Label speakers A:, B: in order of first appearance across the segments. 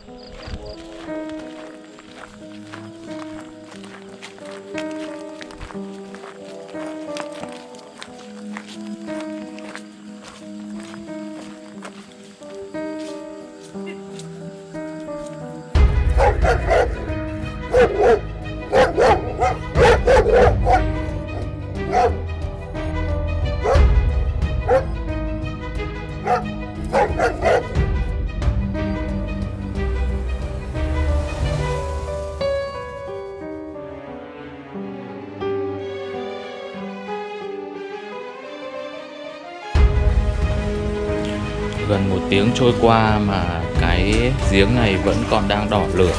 A: Gần 1 tiếng trôi qua mà cái giếng này vẫn còn đang đỏ lửa.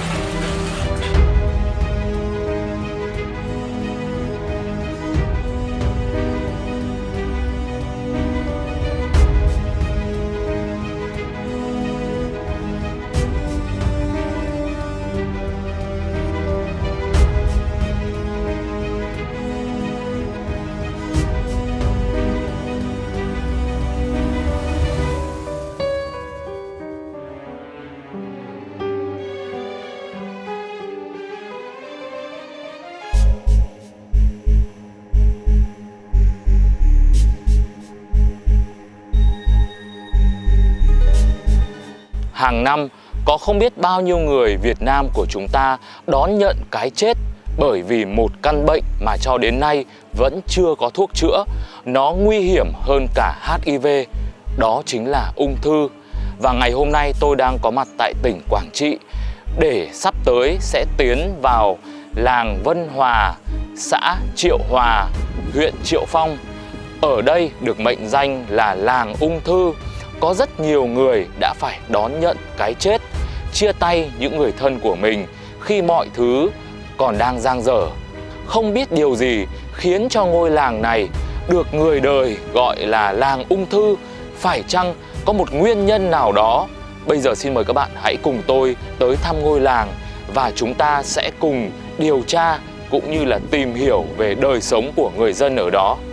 A: Hàng năm có không biết bao nhiêu người Việt Nam của chúng ta đón nhận cái chết bởi vì một căn bệnh mà cho đến nay vẫn chưa có thuốc chữa. Nó nguy hiểm hơn cả HIV, đó chính là ung thư. Và ngày hôm nay tôi đang có mặt tại tỉnh Quảng Trị để sắp tới sẽ tiến vào làng Vân Hòa, xã Triệu Hòa, huyện Triệu Phong. Ở đây được mệnh danh là làng ung thư. Có rất nhiều người đã phải đón nhận cái chết, chia tay những người thân của mình khi mọi thứ còn đang dang dở. Không biết điều gì khiến cho ngôi làng này được người đời gọi là làng ung thư. Phải chăng có một nguyên nhân nào đó? Bây giờ xin mời các bạn hãy cùng tôi tới thăm ngôi làng và chúng ta sẽ cùng điều tra cũng như là tìm hiểu về đời sống của người dân ở đó.